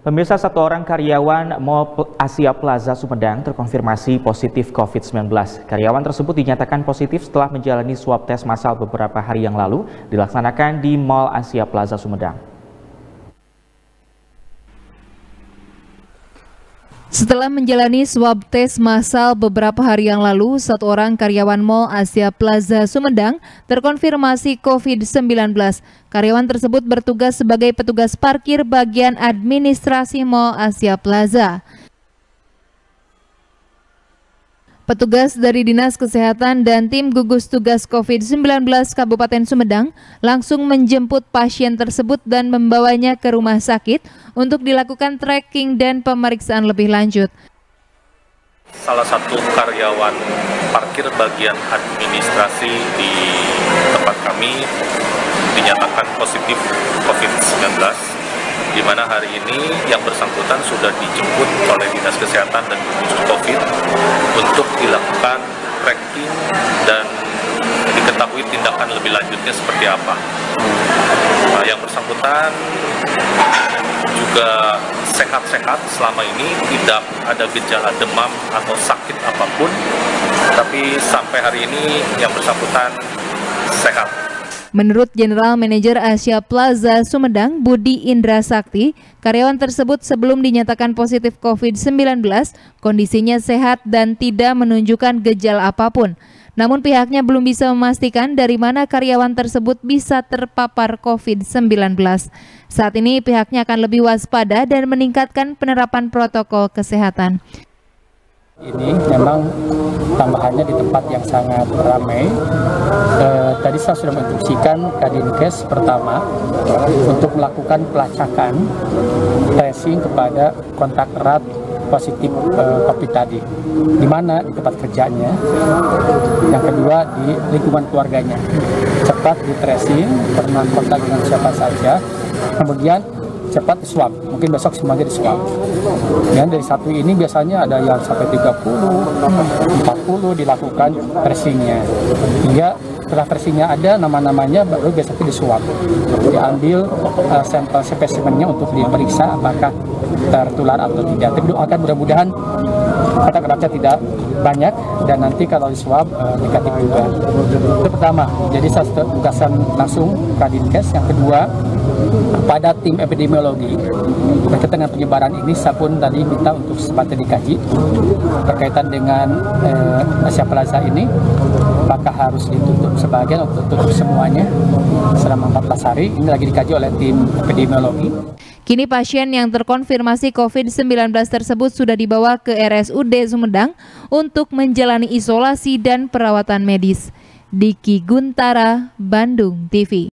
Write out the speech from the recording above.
Pemirsa, satu orang karyawan Mall Asia Plaza Sumedang terkonfirmasi positif COVID-19. Karyawan tersebut dinyatakan positif setelah menjalani swab tes massal beberapa hari yang lalu dilaksanakan di Mall Asia Plaza Sumedang. Setelah menjalani swab tes massal beberapa hari yang lalu, satu orang karyawan Mall Asia Plaza Sumedang terkonfirmasi COVID-19. Karyawan tersebut bertugas sebagai petugas parkir bagian administrasi Mall Asia Plaza. Petugas dari Dinas Kesehatan dan tim gugus tugas COVID-19 Kabupaten Sumedang langsung menjemput pasien tersebut dan membawanya ke rumah sakit untuk dilakukan tracking dan pemeriksaan lebih lanjut. Salah satu karyawan parkir bagian administrasi di tempat kami dinyatakan positif COVID-19, di mana hari ini yang bersangkutan sudah dijemput oleh Dinas Kesehatan dan gugus COVID untuk dilakukan tracking dan diketahui tindakan lebih lanjutnya seperti apa. Yang bersangkutan juga sehat-sehat selama ini, tidak ada gejala demam atau sakit apapun, tapi sampai hari ini yang bersangkutan sehat. Menurut General Manager Asia Plaza Sumedang, Budi Indra Sakti, karyawan tersebut sebelum dinyatakan positif COVID-19, kondisinya sehat dan tidak menunjukkan gejala apapun. Namun pihaknya belum bisa memastikan dari mana karyawan tersebut bisa terpapar COVID-19. Saat ini pihaknya akan lebih waspada dan meningkatkan penerapan protokol kesehatan. Ini memang tambahannya di tempat yang sangat ramai. Tadi saya sudah menginstruksikan Kadinkes pertama untuk melakukan pelacakan tracing kepada kontak erat positif COVID tadi. Di mana? Di tempat kerjanya. Yang kedua di lingkungan keluarganya. Cepat di tracing, pernah kontak dengan siapa saja. Kemudian cepat swab, mungkin besok semuanya di swab. Dan dari satu ini biasanya ada yang sampai 30, 40 dilakukan tracingnya. Hingga setelah tracingnya ada nama-namanya baru biasanya di swab. Diambil sampel spesimennya untuk diperiksa apakah tertular atau tidak. Tapi doakan mudah-mudahan kontak eratnya tidak banyak dan nanti kalau di swab negatif juga. Itu pertama. Jadi saya tugaskan langsung Kadinkes. Yang kedua, pada tim epidemiologi berkaitan dengan penyebaran ini, saya pun tadi minta untuk secepatnya dikaji berkaitan dengan Asia Plaza ini, apakah harus ditutup sebagian atau tutup semuanya selama 14 hari. Ini lagi dikaji oleh tim epidemiologi. Kini pasien yang terkonfirmasi COVID-19 tersebut sudah dibawa ke RSUD Sumedang untuk menjalani isolasi dan perawatan medis. Diki Guntara, Bandung TV.